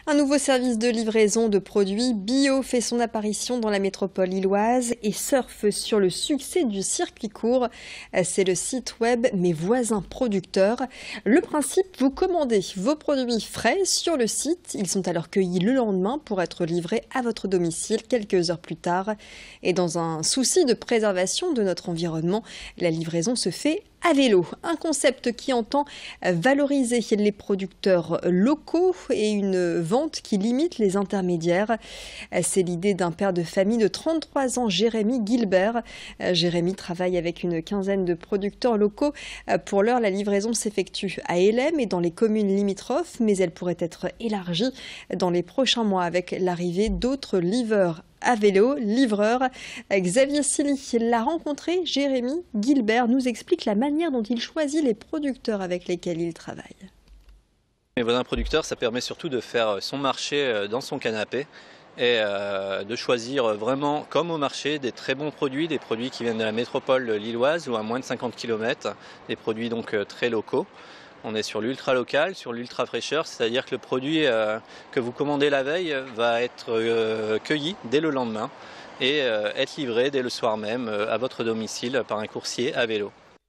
Un nouveau service de livraison de produits bio fait son apparition dans la métropole lilloise et surfe sur le succès du circuit court. C'est le site web Mes voisins producteurs. Le principe, vous commandez vos produits frais sur le site. Ils sont alors cueillis le lendemain pour être livrés à votre domicile quelques heures plus tard. Et dans un souci de préservation de notre environnement, la livraison se fait à vélo, un concept qui entend valoriser les producteurs locaux et une vente qui limite les intermédiaires. C'est l'idée d'un père de famille de 33 ans, Jérémy Gilbert. Jérémy travaille avec une quinzaine de producteurs locaux. Pour l'heure, la livraison s'effectue à Hélène et dans les communes limitrophes, mais elle pourrait être élargie dans les prochains mois avec l'arrivée d'autres livreurs à vélo, livreur. Xavier Silly l'a rencontré. Jérémy Gilbert nous explique la manière dont il choisit les producteurs avec lesquels il travaille. Mes voisins producteurs, ça permet surtout de faire son marché dans son canapé et de choisir vraiment, comme au marché, des très bons produits, des produits qui viennent de la métropole lilloise ou à moins de 50 km, des produits donc très locaux. On est sur l'ultra local, sur l'ultra fraîcheur, c'est-à-dire que le produit que vous commandez la veille va être cueilli dès le lendemain et être livré dès le soir même à votre domicile par un coursier à vélo.